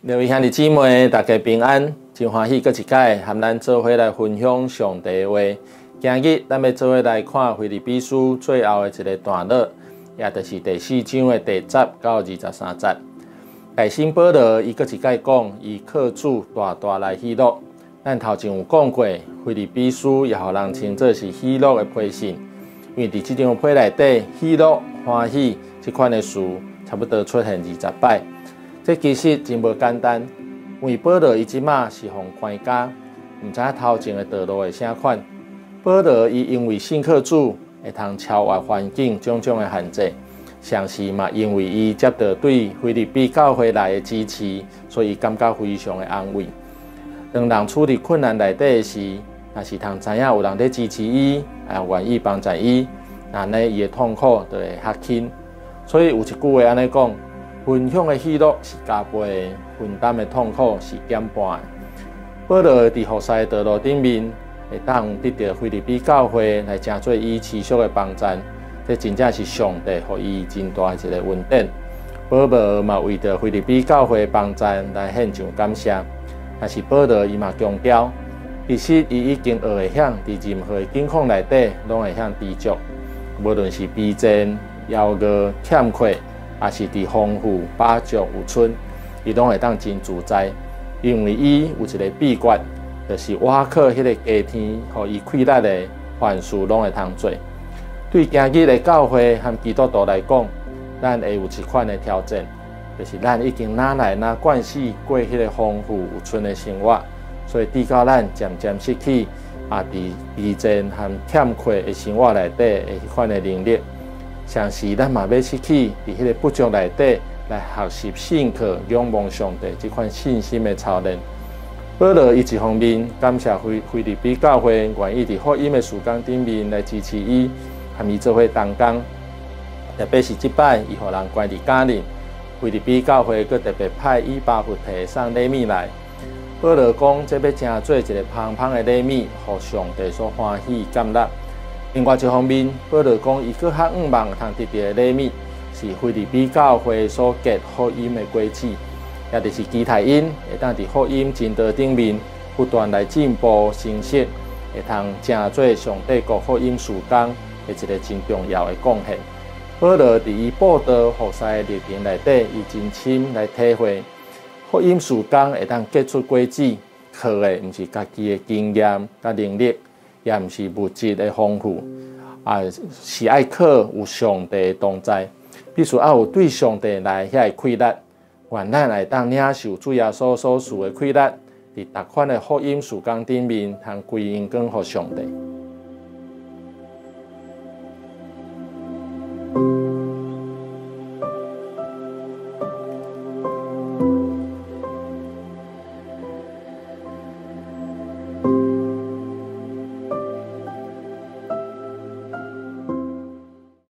各位兄弟姊妹，大家平安，真欢喜，搁一届和咱做伙来分享上帝的话。今日咱要做伙来看腓立比书最后的一个段落，也就是第4章的第10到23节。大新保罗伊搁一届讲，伊靠主大大来喜乐。咱头前有讲过，腓立比书也互人称作是喜乐的批信，因为伫这张批内底，喜乐、欢喜这款的词差不多出现20摆。这其实真无简单，因为保罗伊即马是互关家，毋知影头前的道路会啥款。保罗伊因为信靠主，会通超越环境种种的限制，上是嘛因为伊接到对腓立比教会来的支持，所以感觉非常的安慰。当人处理困难内底时，若是通知影有人在支持伊，也愿意帮助伊，安尼伊的痛苦就会较轻。所以有一句话安尼讲。分享的喜乐是加倍的，分担的痛苦是减半的。保罗伫服侍的道路顶面，会当得到腓立比教会来成做伊持续的帮衬，这真正是上帝予伊真大一个恩典。保罗嘛为着腓立比教会的帮衬来献上感谢。但是保罗伊嘛强调，其实伊已经学会晓伫任何的境况内底，拢会晓知足，无论是逼真、夭饿、欠缺。也是伫丰富、饱足有春，伊拢会当真自在，因为伊有一个秘诀，就是倚靠迄个家天，互伊气力的凡事拢会通做。对今日的教会和基督徒来讲，咱会有一款的挑战，就是咱已经哪来哪惯势过迄个丰富有春的生活，所以直到咱渐渐失去伫逼真和欠缺的生活内底的迄款的能力。像是咱嘛要失去伫迄个不足内底来学习信靠、仰望上帝这款信心的操练。保罗伊一方面感谢腓立比教会愿意伫福音的事工顶面来支持伊，和伊做伙同工。特别是即摆，伊互人关伫家人，腓立比教会佮特别派以巴弗提送礼物来。保罗讲，这要成做一个芳芳的礼物，互上帝所欢喜感纳。另外一方面，保罗讲，伊搁较仰望通得到的礼物，是腓立比教会所结福音的果子，也就是期待因会当伫福音真道顶面不断来进步成熟，会通成做上帝国福音事工的一个真重要的贡献。保罗伫伊报道服侍的历程内底，伊真深来体会福音事工会当结出果子，靠的毋是家己的经验甲能力。也毋是物质的丰富，是爱靠有上帝的同在，必须要有对上帝来遐个气力，愿咱会当领受主耶稣所赐的气力，伫逐款的福音事工顶面，通归因归予上帝。